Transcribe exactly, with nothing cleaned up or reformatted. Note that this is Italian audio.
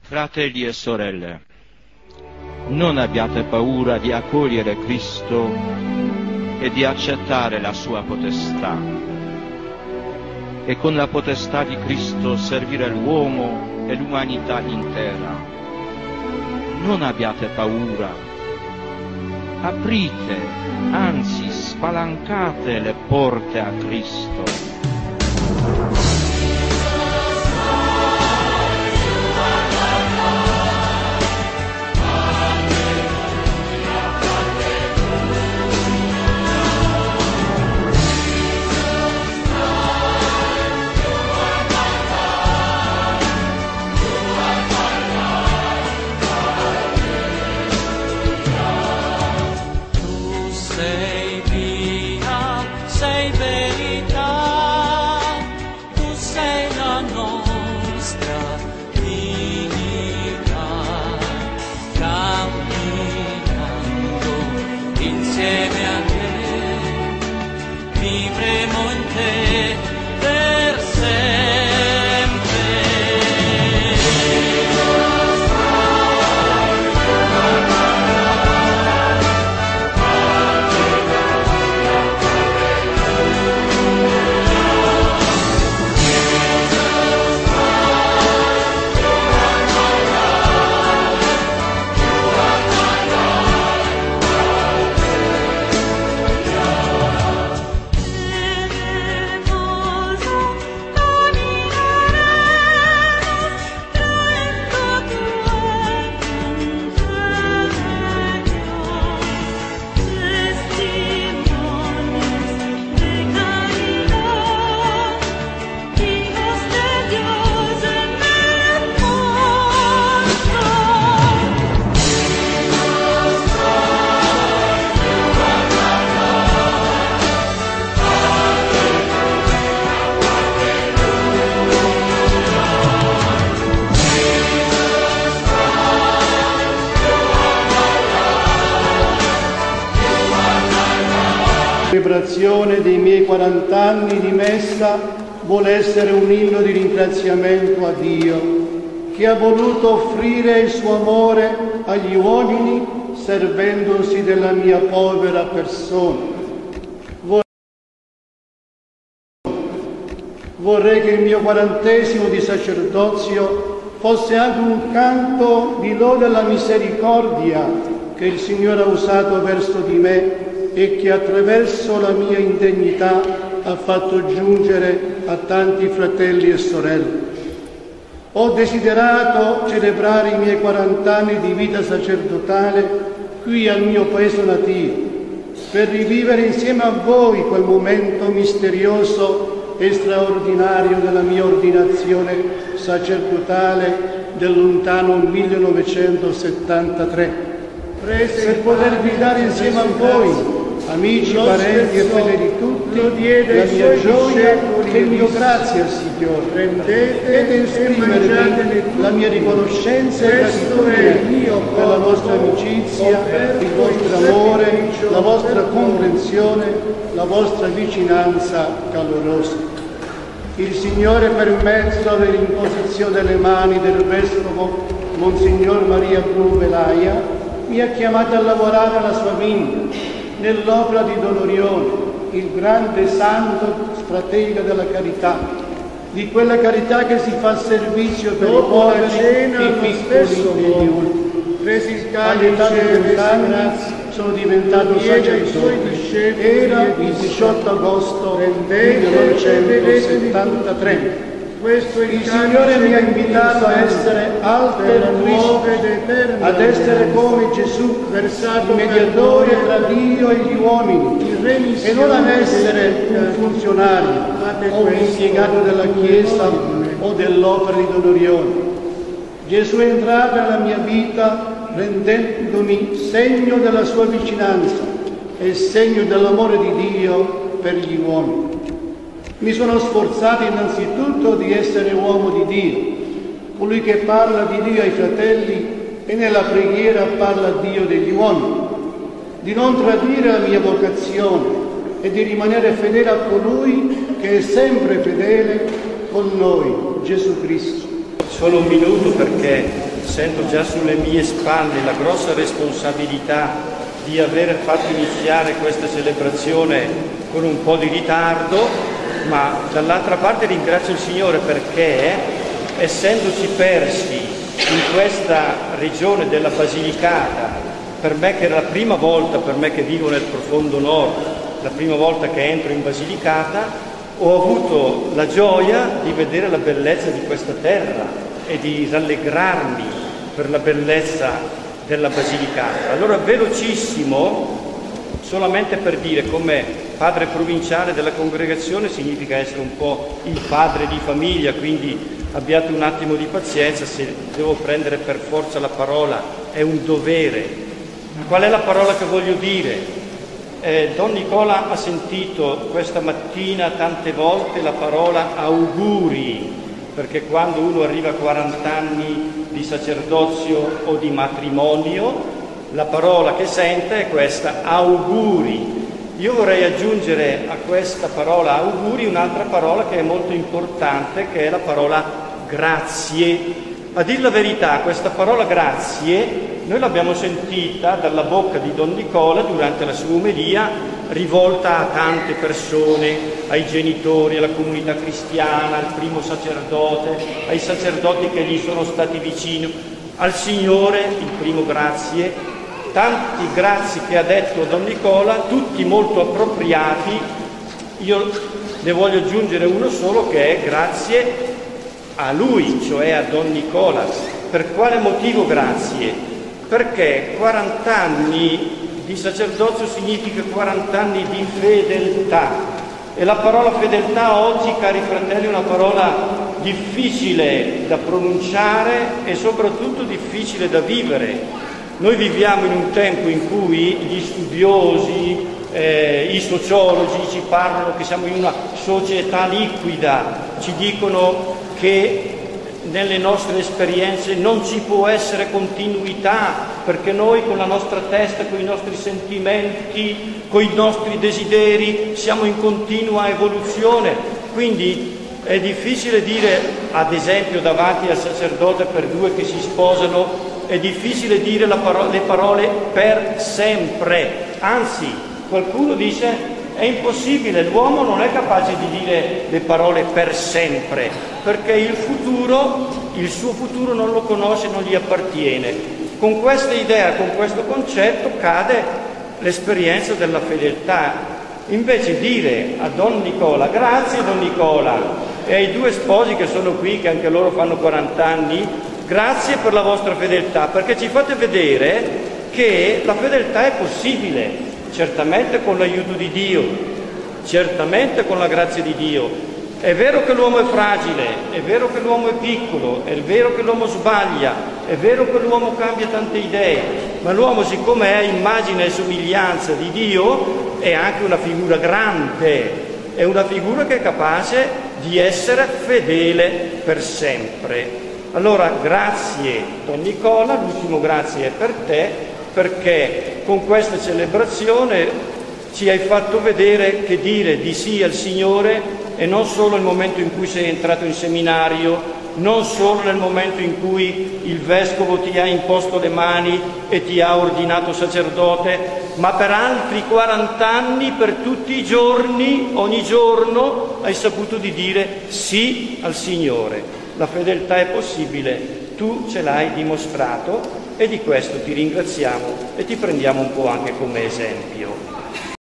Fratelli e sorelle, non abbiate paura di accogliere Cristo e di accettare la sua potestà, e con la potestà di Cristo servire l'uomo e l'umanità intera. Non abbiate paura, aprite, anzi spalancate le porte a Cristo. La celebrazione dei miei quarant'anni di messa vuole essere un inno di ringraziamento a Dio, che ha voluto offrire il suo amore agli uomini servendosi della mia povera persona. Vorrei che il mio quarantesimo di sacerdozio fosse anche un canto di lode alla misericordia che il Signore ha usato verso di me e che attraverso la mia indegnità ha fatto giungere a tanti fratelli e sorelle. Ho desiderato celebrare i miei quarant'anni di vita sacerdotale qui al mio paese natio, per rivivere insieme a voi quel momento misterioso e straordinario della mia ordinazione sacerdotale del lontano millenovecentosettantatré, per poter gridare insieme a voi, amici, parenti e fedeli tutti, la mia gioia e il mio grazie al Signore, ed esprimervi la mia riconoscenza e gratitudine per la vostra amicizia, il vostro amore, la vostra comprensione, la vostra vicinanza calorosa. Il Signore, per mezzo dell'imposizione delle mani del Vescovo Monsignor Maria Bru Velaia, mi ha chiamato a lavorare alla sua vigna, nell'opera di Don Orione, il grande santo stratega della carità, di quella carità che si fa servizio per i poveri, i piccoli e gli ultimi. All'età di vent'anni sono diventato sacerdote. Era il diciotto agosto millenovecentosettantatré. Questo il Signore mi ha invitato a essere alter Cristo, ad essere come Gesù, versato mediatore tra Dio e gli uomini, e non ad essere un funzionario o un impiegato della Chiesa o dell'opera di Don Orione. Gesù è entrato nella mia vita rendendomi segno della sua vicinanza e segno dell'amore di Dio per gli uomini. Mi sono sforzato innanzitutto di essere uomo di Dio, colui che parla di Dio ai fratelli e nella preghiera parla a Dio degli uomini, di non tradire la mia vocazione e di rimanere fedele a colui che è sempre fedele con noi, Gesù Cristo. Solo un minuto perché sento già sulle mie spalle la grossa responsabilità di aver fatto iniziare questa celebrazione con un po' di ritardo, ma dall'altra parte ringrazio il Signore perché, essendoci persi in questa regione della Basilicata, per me che era la prima volta, per me che vivo nel profondo nord, la prima volta che entro in Basilicata, ho avuto la gioia di vedere la bellezza di questa terra e di rallegrarmi per la bellezza della Basilicata. Allora, velocissimo, solamente per dire, come padre provinciale della congregazione significa essere un po' il padre di famiglia, quindi abbiate un attimo di pazienza, se devo prendere per forza la parola è un dovere. Qual è la parola che voglio dire? Eh, Don Nicola ha sentito questa mattina tante volte la parola auguri, perché quando uno arriva a quaranta anni di sacerdozio o di matrimonio, la parola che sente è questa, auguri. Io vorrei aggiungere a questa parola auguri un'altra parola che è molto importante, che è la parola grazie. A dir la verità, questa parola grazie noi l'abbiamo sentita dalla bocca di Don Nicola durante la sua omelia, rivolta a tante persone, ai genitori, alla comunità cristiana, al primo sacerdote, ai sacerdoti che gli sono stati vicino, al Signore, il primo grazie, tanti grazie che ha detto Don Nicola, tutti molto appropriati. Io ne voglio aggiungere uno solo, che è grazie a lui, cioè a Don Nicola. Per quale motivo grazie? Perché quaranta anni di sacerdozio significa quaranta anni di fedeltà, e la parola fedeltà oggi, cari fratelli, è una parola difficile da pronunciare e soprattutto difficile da vivere. Noi viviamo in un tempo in cui gli studiosi, eh, i sociologi ci parlano che siamo in una società liquida, ci dicono che nelle nostre esperienze non ci può essere continuità, perché noi con la nostra testa, con i nostri sentimenti, con i nostri desideri siamo in continua evoluzione. Quindi è difficile dire, ad esempio davanti al sacerdote per due che si sposano, è difficile dire la paro- le parole per sempre, anzi qualcuno dice è impossibile, l'uomo non è capace di dire le parole per sempre, perché il futuro, il suo futuro non lo conosce, non gli appartiene. Con questa idea, con questo concetto cade l'esperienza della fedeltà. Invece dire a Don Nicola, grazie Don Nicola, e ai due sposi che sono qui, che anche loro fanno quaranta anni, grazie per la vostra fedeltà, perché ci fate vedere che la fedeltà è possibile. Certamente con l'aiuto di Dio, certamente con la grazia di Dio. È vero che l'uomo è fragile, è vero che l'uomo è piccolo, è vero che l'uomo sbaglia, è vero che l'uomo cambia tante idee, ma l'uomo, siccome è immagine e somiglianza di Dio, è anche una figura grande, è una figura che è capace di essere fedele per sempre. Allora, grazie Don Nicola, l'ultimo grazie è per te, perché con questa celebrazione ci hai fatto vedere che dire di sì al Signore è non solo il momento in cui sei entrato in seminario, non solo nel momento in cui il Vescovo ti ha imposto le mani e ti ha ordinato sacerdote, ma per altri quaranta anni, per tutti i giorni, ogni giorno hai saputo di dire sì al Signore. La fedeltà è possibile, tu ce l'hai dimostrato, e di questo ti ringraziamo e ti prendiamo un po' anche come esempio.